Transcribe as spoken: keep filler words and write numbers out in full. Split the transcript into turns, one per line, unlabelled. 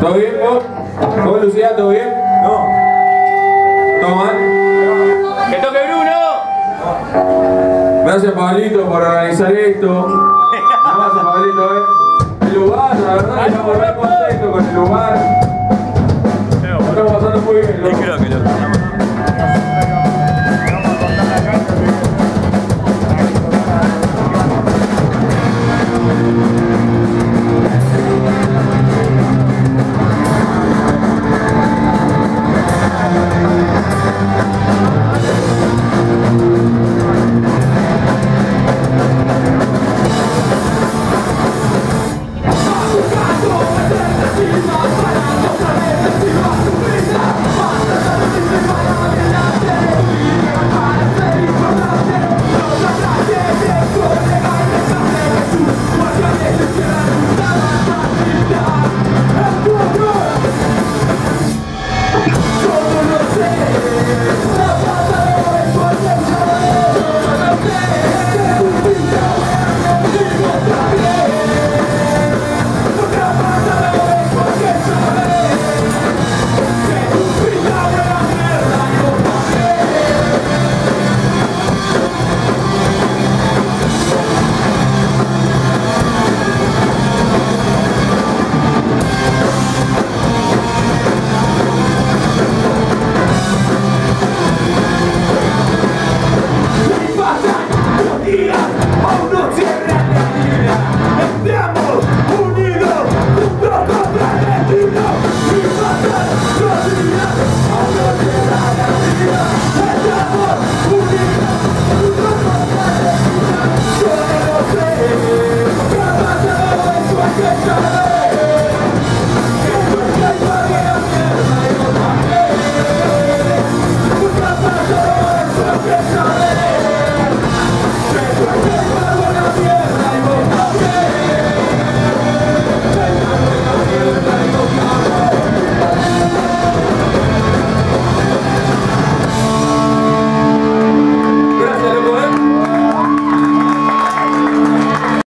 ¿Todo bien, vos? ¿Vos, Lucía, todo bien?
No.
¿Todo mal?
¡Que toque Bruno!
Gracias, Pablito, por organizar esto. Gracias, Pablito, eh. El lugar, la verdad, que estamos re